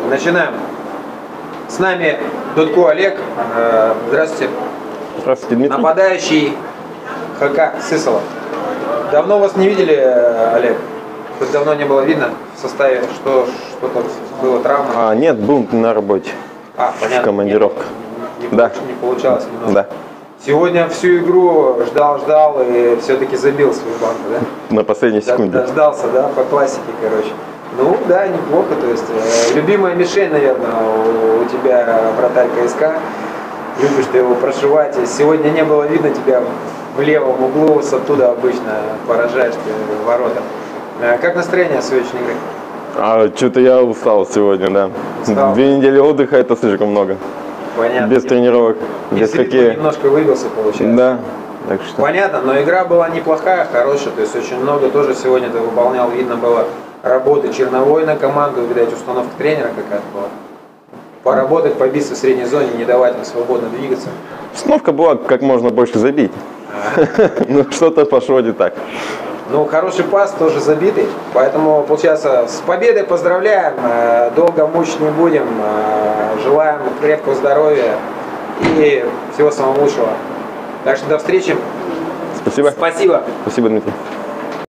Начинаем. С нами Дудко Олег. Здравствуйте. Здравствуйте, Дмитрий. Нападающий ХК Сысолов. Давно вас не видели, Олег? Тут давно не было видно в составе, что-то было травма? Нет, был на работе. Понятно. В командировках. Не получалось немного. Да. Сегодня всю игру ждал и все-таки забил свою банку, да? На последней секунде. Дождался, да, по классике, короче. Ну да, неплохо, то есть любимая мишень, наверное, у тебя вратарь КСК. Любишь ты его прошивать. Сегодня не было видно тебя в левом углу, с оттуда обычно поражаешь ты ворота. Как настроение сегодняшней игры? Что-то я устал сегодня, да. Устал? 2 недели отдыха — это слишком много. Понятно. Без тренировок, без хоккея. Немножко выбился, получается. Да. Так что... Понятно, но игра была неплохая, хорошая, то есть очень много тоже сегодня ты выполнял, видно было работы черновой на команду, видать, установка тренера какая-то была. Поработать, побиться в средней зоне, не давать им свободно двигаться. Установка была как можно больше забить. Ну что-то пошло не так. Ну, хороший пас, тоже забитый, поэтому, получается, с победой поздравляем, долго мучить не будем, желаем крепкого здоровья и всего самого лучшего. Так что до встречи. Спасибо. Спасибо. Спасибо, Дмитрий.